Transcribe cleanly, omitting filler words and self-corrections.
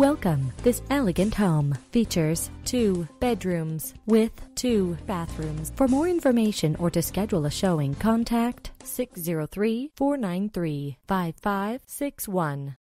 Welcome. This elegant home features 2 bedrooms with 2 bathrooms. For more information or to schedule a showing, contact 603-493-5561.